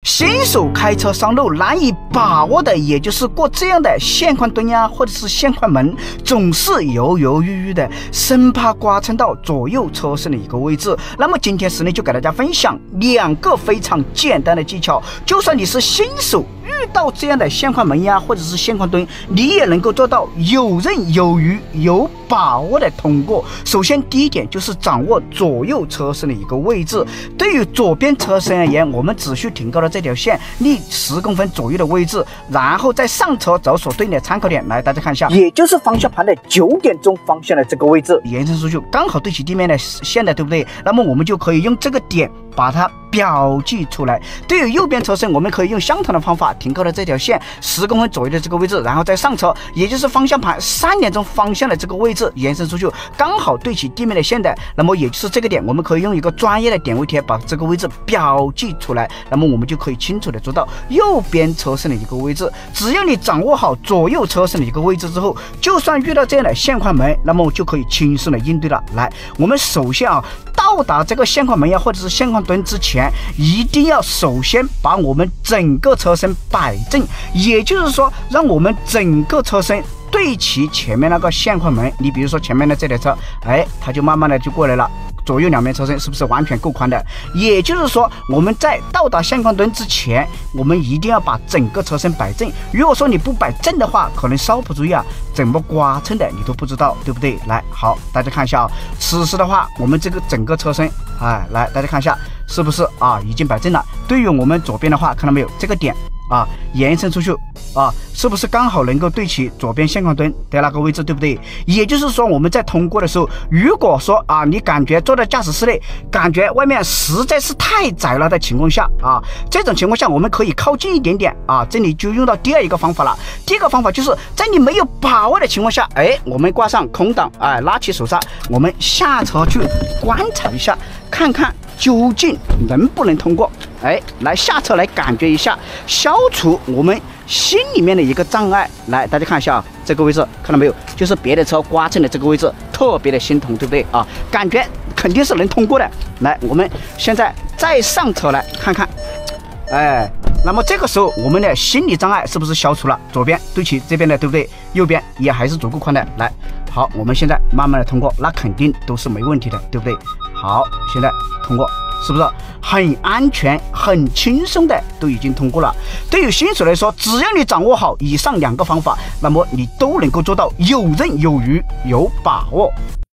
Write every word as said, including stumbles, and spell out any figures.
新手开车上路难以把握的，也就是过这样的线宽墩呀，或者是线宽门，总是犹犹豫豫的，生怕刮蹭到左右车身的一个位置。那么今天时呢，就给大家分享两个非常简单的技巧，就算你是新手，遇到这样的线宽门呀，或者是线宽墩，你也能够做到游刃有余、有把握的通过。首先，第一点就是掌握左右车身的一个位置。对于左边车身而言，我们只需停高了这条线，离十公分左右的位置，然后再上车找所对应的参考点。来，大家看一下，也就是方向盘的九点钟方向的这个位置，延伸出去刚好对齐地面的线的，对不对？那么我们就可以用这个点把它标记出来。对于右边车身，我们可以用相同的方法，停高了这条线十公分左右的这个位置，然后再上车，也就是方向盘三点钟方向的这个位置，延伸出去刚好对齐地面的线的。那么也就是这个点，我们可以用一个专业的点位贴把这个位置标记出来，那么我们就可以清楚的做到右边车身的一个位置。只要你掌握好左右车身的一个位置之后，就算遇到这样的线宽门，那么就可以轻松的应对了。来，我们首先啊，到达这个线宽门呀，或者是线宽墩之前，一定要首先把我们整个车身摆正，也就是说，让我们整个车身对齐前面那个线宽门。你比如说前面的这台车，哎，它就慢慢的就过来了。左右两边车身是不是完全够宽的？也就是说，我们在到达线宽墩之前，我们一定要把整个车身摆正。如果说你不摆正的话，可能稍不注意啊，怎么刮蹭的你都不知道，对不对？来，好，大家看一下啊，此时的话，我们这个整个车身，哎，来，大家看一下，是不是啊，已经摆正了？对于我们左边的话，看到没有？这个点啊，延伸出去啊，是不是刚好能够对齐左边线宽墩的那个位置，对不对？也就是说，我们在通过的时候，如果说啊，你感觉坐在驾驶室内，感觉外面实在是太窄了的情况下啊，这种情况下我们可以靠近一点点啊，这里就用到第二一个方法了。第一个方法就是在你没有把握的情况下，哎，我们挂上空挡，哎，拉起手刹，我们下车去观察一下，看看究竟能不能通过。哎，来下车来感觉一下，消除我们心里面的一个障碍。来，大家看一下啊，这个位置看到没有？就是别的车刮蹭的这个位置，特别的心痛，对不对啊？感觉肯定是能通过的。来，我们现在再上车来看看，哎，那么这个时候我们的心理障碍是不是消除了？左边对齐这边的，对不对？右边也还是足够宽的。来，好，我们现在慢慢的通过，那肯定都是没问题的，对不对？好，现在通过。是不是很安全、很轻松的都已经通过了？对于新手来说，只要你掌握好以上两个方法，那么你都能够做到游刃有余、有把握。